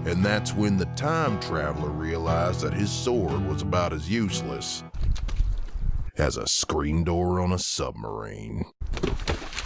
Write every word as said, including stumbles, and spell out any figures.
And that's when the time traveler realized that his sword was about as useless as a screen door on a submarine.